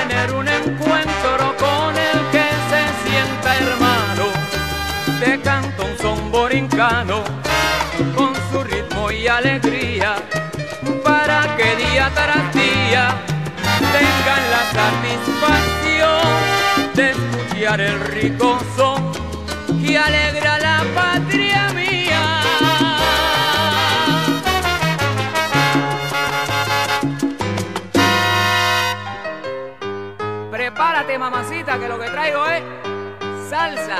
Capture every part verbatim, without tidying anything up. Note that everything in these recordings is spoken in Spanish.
tener un encuentro con el que se sienta hermano. Te canto un son borincano con su ritmo y alegría, para que día tras día tengan la satisfacción de escuchar el rico son que alegra la patria mía. Prepárate, mamacita, que lo que traigo es salsa.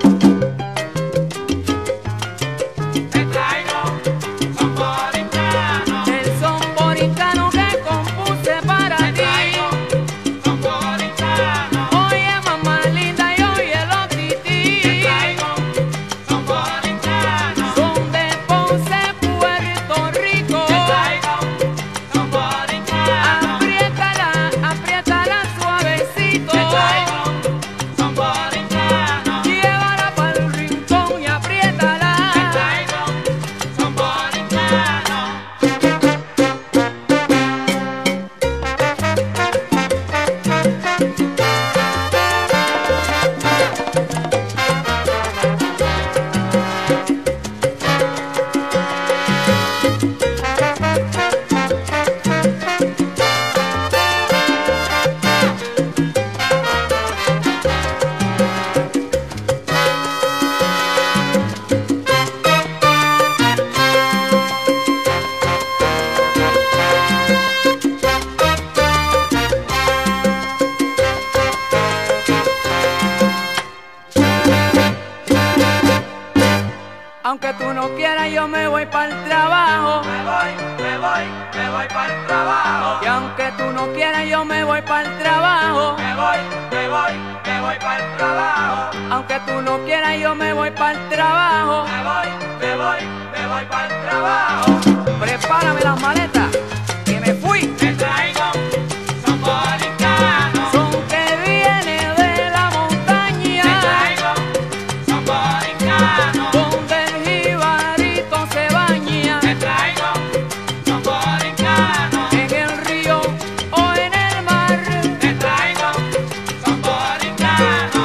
Aunque tú no quieras, yo me voy para el trabajo. Me voy, me voy, me voy para el trabajo. Y aunque tú no quieras, yo me voy para el trabajo. Me voy, me voy, me voy para el trabajo. Aunque tú no quieras, yo me voy para el trabajo. Me voy, me voy, me voy para el trabajo. Prepárame las maletas, que me fui. Te traigo son borincano. Son que viene de la montaña. Te traigo son borincano. Donde el jibarito se baña. Te traigo son borincano. En el río o en el mar. Te traigo son borincano.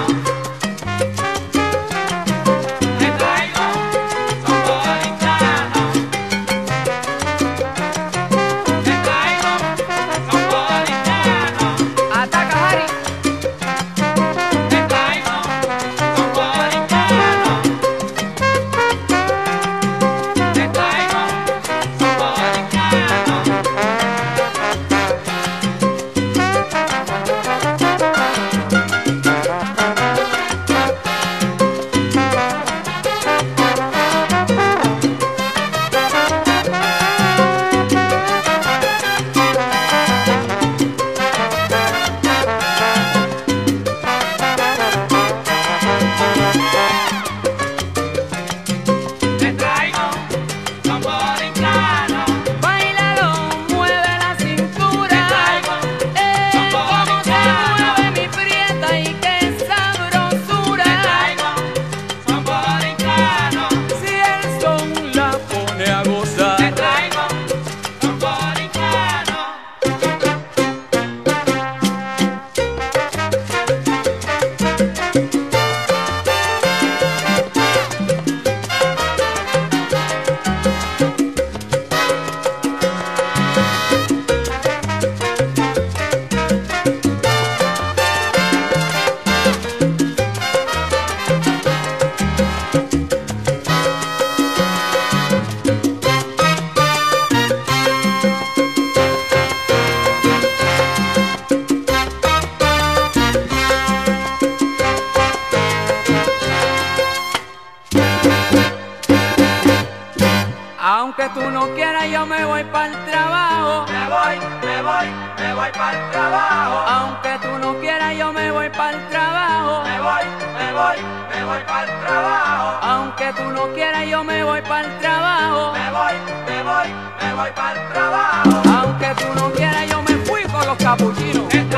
Te traigo son borincano. Te traigo son borincano. Ataca, Harry. Te traigo son borincano. Te traigo son borincano. Te traigo son borincano. Báilalo, mueve la cintura. Te traigo Eh, son cómo se borincano. mueve mi prieta y qué sabrosura. Te traigo son borincano. Si el son la pone a gozar. Te traigo son borincano. Aunque tú no quieras, yo me voy para el trabajo. Me voy, me voy, me voy para el trabajo. Aunque tú no quieras, yo me voy para el trabajo. Me voy, me voy, me voy para el trabajo. Aunque tú no quieras, yo me voy para el trabajo. Me voy, me voy, me voy para el trabajo. Aunque tú no quieras, yo me fui con los capuchinos. Te